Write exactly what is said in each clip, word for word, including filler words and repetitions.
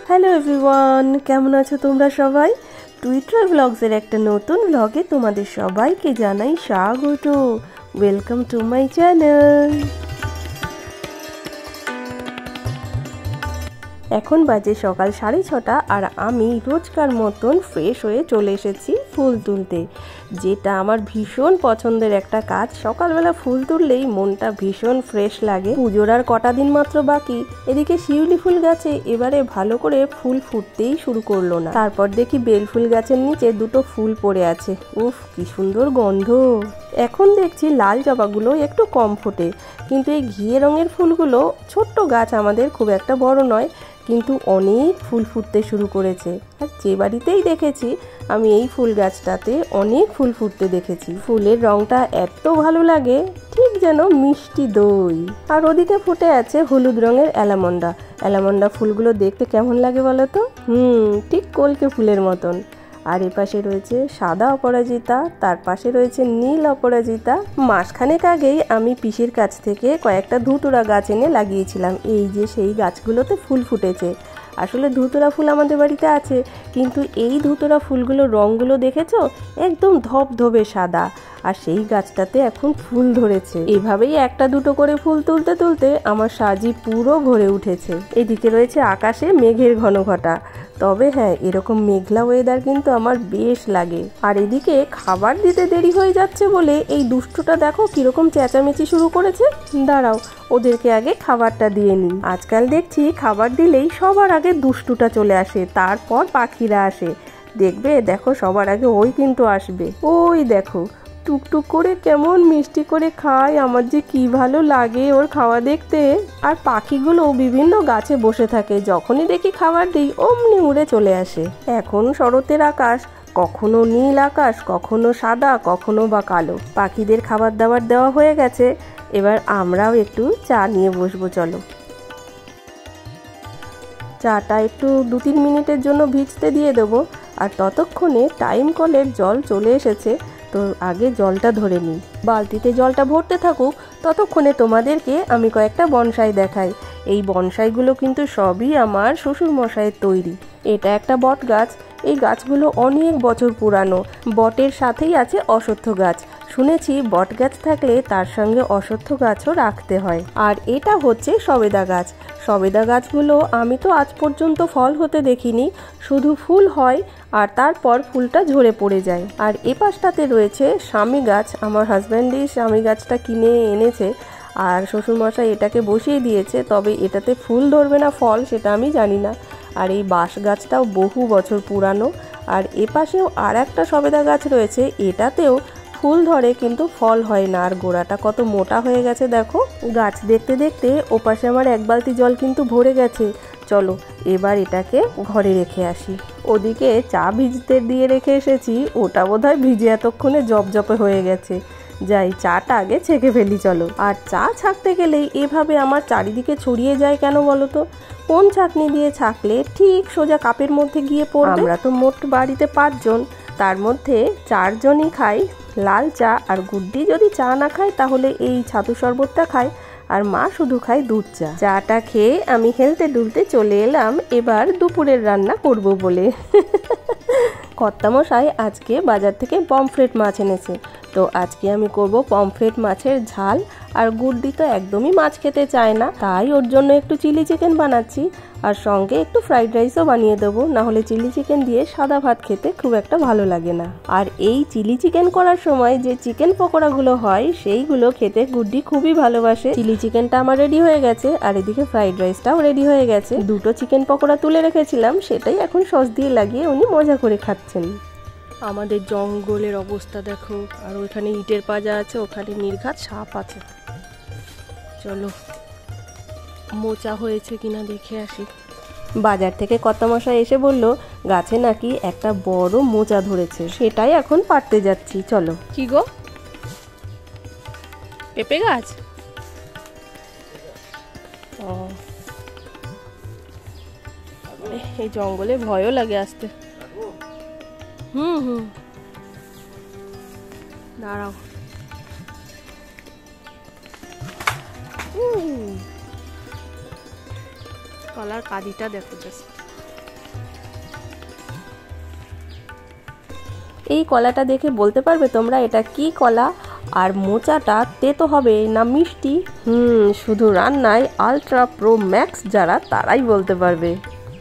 Hello everyone, কেমন আছো তোমরা সবাই? টুইটার ব্লগসের একটা নতুন ব্লগে তোমাদের সবাইকে জানাই স্বাগত। Welcome to my channel. এখন বাজে সকাল সাড়ে ছটা আর আমি রোজকার মতন ফ্রেশ হয়ে চলে এসেছি ফুল তুলতে, যেটা আমার ভীষণ পছন্দের একটা কাজ। সকালবেলা ফুল তুললেই মনটা ভীষণ ফ্রেশ লাগে। পুজোর আর কটা দিন মাত্র বাকি। এদিকে শিউলি ফুল গাছে এবারে ভালো করে ফুল ফুটতেই শুরু করলো না। তারপর দেখি বেল ফুল গাছের নিচে দুটো ফুল পড়ে আছে। উফ, কি সুন্দর গন্ধ। এখন দেখছি লাল জবাগুলো একটু কম ফোটে, কিন্তু এই ঘিয়ে রঙের ফুলগুলো, ছোট্ট গাছ আমাদের, খুব একটা বড় নয়, কিন্তু অনেক ফুল ফুটতে শুরু করেছে। আর যে বাড়িতেই দেখেছি আমি এই ফুল গাছটাতে অনেক ফুল ফুটতে দেখেছি। ফুলের রংটা এত ভালো লাগে, ঠিক যেন মিষ্টি দই। আর ওদিকে ফুটে আছে হলুদ রঙের অ্যালামন্ডা। অ্যালামন্ডা ফুলগুলো দেখতে কেমন লাগে বলো তো? হুম ঠিক কলকে ফুলের মতন। আর এ পাশে রয়েছে সাদা অপরাজিতা, তার পাশে রয়েছে নীল অপরাজিতা। মাসখানেক আগেই আমি পিসির কাছ থেকে কয়েকটা ধুতুরা গাছ এনে লাগিয়েছিলাম। এই যে সেই গাছগুলোতে ফুল ফুটেছে। আসলে ধুতুরা ফুল আমাদের বাড়িতে আছে, কিন্তু এই ধুতুরা ফুলগুলোর রঙগুলো দেখেছো? একদম ধবধবে সাদা। আর সেই গাছটাতে এখন ফুল ধরেছে। এভাবেই একটা দুটো করে ফুল তুলতে তুলতে আমার সাজি পুরো ভরে উঠেছে। এদিকে রয়েছে আকাশে মেঘের ঘন ঘটা। তবে হ্যাঁ, এরকম মেঘলা ওয়েদার কিন্তু আমার বেশ লাগে। আর এদিকে খাবার দিতে দেরি হয়ে যাচ্ছে বলে এই দুষ্টুটা দেখো কিরকম চেঁচামেচি শুরু করেছে। দাঁড়াও, ওদেরকে আগে খাবারটা দিয়ে নিই। আজকাল দেখছি খাবার দিলেই সবার আগে দুষ্টুটা চলে আসে, তারপর পাখিরা আসে। দেখবে, দেখো সবার আগে ওই কিন্তু আসবে। ওই দেখো টুকটুক করে কেমন মিষ্টি করে খায়। আমার যে কি ভালো লাগে ওর খাওয়া দেখতে। আর পাখিগুলো বিভিন্ন গাছে বসে থাকে, যখনই দেখি খাবার দিই অমনি উড়ে চলে আসে। এখন শরতের আকাশ, কখনো নীল আকাশ, কখনো সাদা, কখনো বা কালো। পাখিদের খাবার দাবার দেওয়া হয়ে গেছে, এবার আমরাও একটু চা নিয়ে বসবো। চলো, চাটা একটু দু তিন মিনিটের জন্য ভিজতে দিয়ে দেবো। আর ততক্ষণে টাইম কলের জল চলে এসেছে, তো আগে জলটা ধরে নিই। বালতিতে জলটা ভরতে থাকুক, ততক্ষণে তোমাদেরকে আমি কয়েকটা বনসাই দেখাই। এই বনসাইগুলো কিন্তু সবই আমার শ্বশুর মশাইয়ের তৈরি। এটা একটা বট গাছ। এই গাছগুলো অনেক বছর পুরানো। বটের সাথেই আছে অশ্বত্থ গাছ। শুনেছি বট গাছ থাকলে তার সঙ্গে অশ্বত্থ গাছও রাখতে হয়। আর এটা হচ্ছে সবেদা গাছ। সবেদা গাছগুলো আমি তো আজ পর্যন্ত ফল হতে দেখিনি, শুধু ফুল হয় আর তারপর ফুলটা ঝরে পড়ে যায়। আর এ পাশটাতে রয়েছে স্বামী গাছ। আমার হাজব্যান্ডই স্বামী গাছটা কিনে এনেছে আর শ্বশুরমশাই এটাকে বসিয়ে দিয়েছে। তবে এটাতে ফুল ধরবে না ফল সেটা আমি জানি না। আর এই বাঁশ গাছটাও বহু বছর পুরানো। আর এ পাশেও আর একটা সবেদা গাছ রয়েছে, এটাতেও ফুল ধরে কিন্তু ফল হয় না। আর গোড়াটা কত মোটা হয়ে গেছে দেখো। গাছ দেখতে দেখতে ওপাশে আমার এক বালতি জল কিন্তু ভরে গেছে। চলো এবার এটাকে ঘরে রেখে আসি। ওদিকে চা ভিজতে দিয়ে রেখে এসেছি, ওটা বোধহয় ভিজে এতক্ষণে জপজপে হয়ে গেছে। যাই, চাটা আগে ছেঁকে ফেলি চলো। আর চা ছাঁকতে গেলেই এভাবে আমার চারিদিকে ছড়িয়ে যায় কেন বলো তো? কোন ছাঁকনি দিয়ে ছাঁকলে ঠিক সোজা কাপের মধ্যে গিয়ে পড়বে? আমরা তো মোট বাড়িতে পাঁচজন, তার মধ্যে চারজনই খাই লাল চা। আর গুড্ডি যদি চা না খায় তাহলে এই ছাতু শরবতটা খায়, আর মা শুধু খায় দুধ চা। চাটা খেয়ে আমি হেলতে দুলতে চলে এলাম এবার দুপুরের রান্না করব বলে। কর্তামশাই আজকে বাজার থেকে পমফ্রেট মাছ এনেছে, তো আজকে আমি করব পমফ্রেট মাছের ঝাল। আর গুড্ডি তো একদমই মাছ খেতে চায় না, তাই ওর জন্য একটু চিলি চিকেন বানাচ্ছি। আর সঙ্গে একটু ফ্রাইড রাইসও বানিয়ে দেবো, নাহলে চিলি চিকেন দিয়ে সাদা ভাত খেতে খুব একটা ভালো লাগে না। আর এই চিলি চিকেন করার সময় যে চিকেন পকোড়াগুলো হয় সেইগুলো খেতে গুড্ডি খুবই ভালোবাসে। চিলি চিকেনটা আমার রেডি হয়ে গেছে, আর এদিকে ফ্রাইড রাইসটাও রেডি হয়ে গেছে। দুটো চিকেন পকোড়া তুলে রেখেছিলাম, সেটাই এখন সস দিয়ে লাগিয়ে উনি মজা করে খাচ্ছেন। আমাদের জঙ্গলের অবস্থা দেখো। আর ওইখানে ইটের পাজা আছে, ওখানে নির্ঘাত সাপ আছে। চলো মোচা হয়েছে কিনা দেখে আসি। বাজার থেকে কর্তামশাই এসে বলল গাছে নাকি একটা বড় মোচা ধরেছে, সেটাই এখন পাড়তে যাচ্ছি। চলো। কি গো, পেঁপে গাছ? ও, এই জঙ্গলে ভয়ও লাগে আসতে। হুম হুম দাঁড়াও। কলার কাঁদিটা দেখো জাস্ট। এই কলাটা দেখে বলতে পারবে তোমরা এটা কি কলা? আর মোচাটা তেতো হবে না মিষ্টি? হুম শুধু রান্নায় আলট্রা প্রো ম্যাক্স যারা তারাই বলতে পারবে।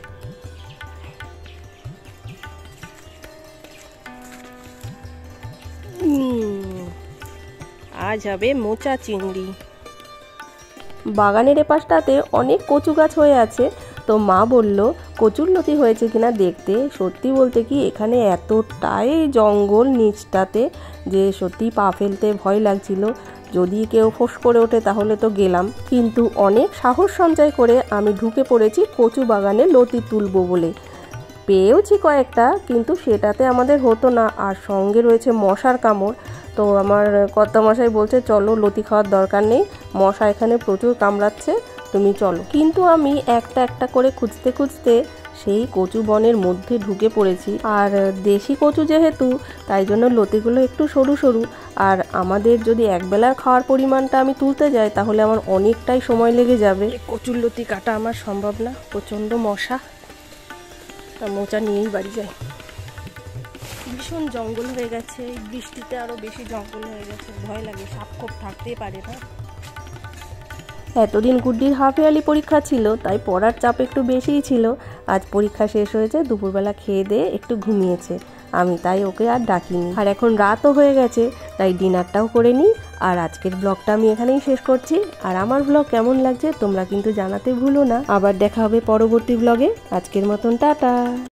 আজ হবে মোচা চিংড়ি। বাগানের এপাশটাতে অনেক কচু গাছ হয়ে আছে, তো মা বলল কচুর লতি হয়েছে কিনা দেখতে। সত্যি বলতে কি এখানে এতটাই জঙ্গল নিচটাতে যে সত্যি পা ফেলতে ভয় লাগছিল, যদি কেউ ফোঁস করে ওঠে তাহলে তো গেলাম। কিন্তু অনেক সাহস সঞ্চয় করে আমি ঢুকে পড়েছি কচু বাগানে লতি তুলবো বলে। পেয়েওছি কয়েকটা, কিন্তু সেটাতে আমাদের হতো না, আর সঙ্গে রয়েছে মশার কামড়। তো আমার কর্তামশাই বলছে চলো লতি খাওয়ার দরকার নেই, মশা এখানে প্রচুর কামড়াচ্ছে, তুমি চলো। কিন্তু আমি একটা একটা করে খুঁজতে খুঁজতে সেই কচু বনের মধ্যে ঢুকে পড়েছি। আর দেশি কচু যেহেতু, তাই জন্য লতিগুলো একটু সরু সরু, আর আমাদের যদি একবেলার খাওয়ার পরিমাণটা আমি তুলতে যাই তাহলে আমার অনেকটাই সময় লেগে যাবে। কচুর লতি কাটা আমার সম্ভব না, প্রচণ্ড মশা। মোচা নিয়েই বাড়ি যাই। ভীষণ জঙ্গল হয়ে গেছে, এই বৃষ্টিতে আরো বেশি জঙ্গল হয়ে গেছে, ভয় লাগে, সাপ খোপ থাকতেই পারে না। এতদিন গুড্ডির হাফ ইয়ারলি পরীক্ষা ছিল, তাই পড়ার চাপ একটু বেশিই ছিল। আজ পরীক্ষা শেষ হয়েছে, দুপুরবেলা খেয়ে দিয়ে একটু ঘুমিয়েছে, আমি তাই ওকে আর ডাকিনি। আর এখন রাতও হয়ে গেছে, তাই ডিনারটাও করে নিই। আর আজকের ব্লগটা আমি এখানেই শেষ করছি। আর আমার ব্লগ কেমন লাগছে তোমরা কিন্তু জানাতে ভুলো না। আবার দেখা হবে পরবর্তী ব্লগে। আজকের মতন টাটা।